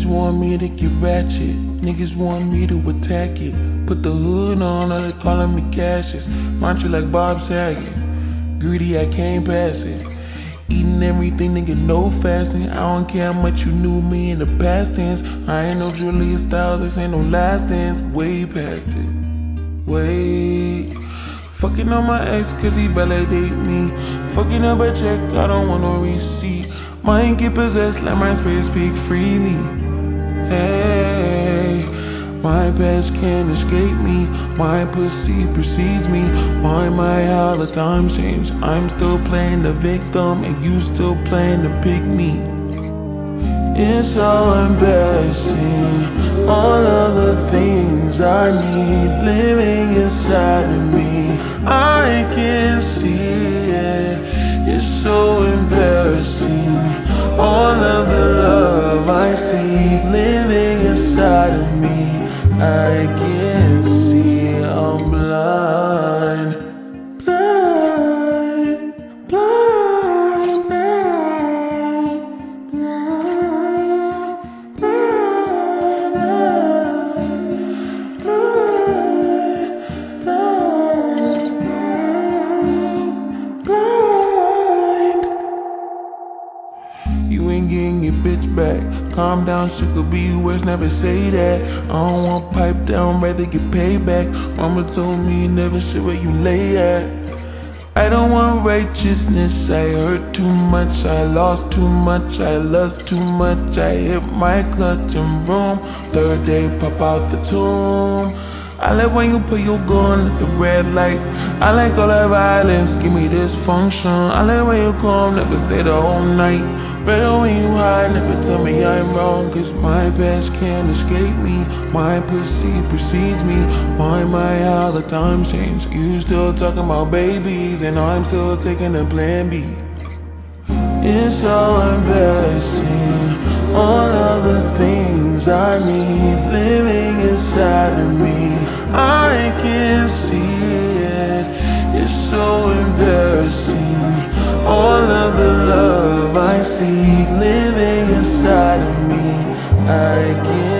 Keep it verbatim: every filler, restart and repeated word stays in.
Niggas want me to get ratchet, niggas want me to attack it. Put the hood on, all they calling me Cassius. Mantra like Bob Saget. Greedy, I can't pass it. Eating everything, nigga, no fasting. I don't care how much you knew me in the past tense. I ain't no Julia Styles, this ain't no last dance. Way past it, way. Fucking on my ex cause he validate me. Fucking up a check, I don't want no receipt. Mind get possessed, let my spirit speak freely. Hey, my past can't escape me. My pussy precedes me. Why my how the times change? I'm still playing the victim and you still playing the pygmy. It's so embarrassing. All of the things I need living inside of me. I can see it. It's so embarrassing. All of the love I see living inside of me. I can't see, I'm blind. Blind, blind, blind, blind, blind, blind, blind, blind. You ain't getting your bitch back. Calm down, she could be worse, never say that. I don't want pipe down, rather get paid back. Mama told me never should where you lay at. I don't want righteousness, I hurt too much. I lost too much, I lost too much. I hit my clutch and room. Third day, pop out the tomb. I like when you put your gun at the red light. I like all that violence, give me dysfunction. I like when you come, never stay the whole night. Better when you hide, never tell me I'm wrong. Cause my past can't escape me. My pussy precedes me. Why my how the times change? You still talking about babies and I'm still taking a plan B. It's so embarrassing. All of the things I need living inside of me. I can see it. It's so embarrassing. All of the love I see living inside of me. I can't